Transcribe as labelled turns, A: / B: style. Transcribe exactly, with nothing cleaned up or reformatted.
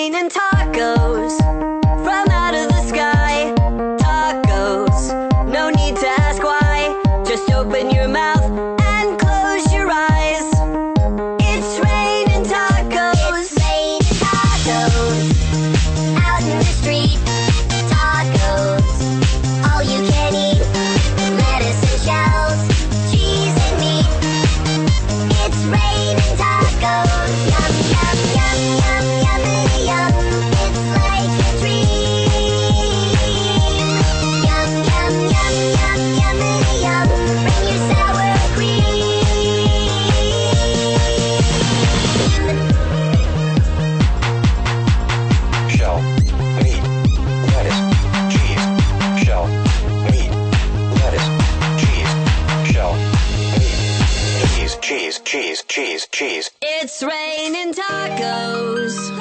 A: raining tacos from out of the sky. Tacos, no need to ask why. Just open your mouth and close your eyes. It's raining tacos.
B: It's raining tacos out in the street. Tacos, all you can eat. Lettuce and shells, cheese and meat. It's raining tacos. Yum, yum, yum, yum, yummity yum. It's like a dream. Yum, yum, yum, yum, yummity yum. Bring your sour cream.
C: Shell, meat, lettuce, cheese. Shell, meat, lettuce, cheese. Shell, meat, cheese, cheese, cheese, cheese, cheese.
A: It's raining tacos.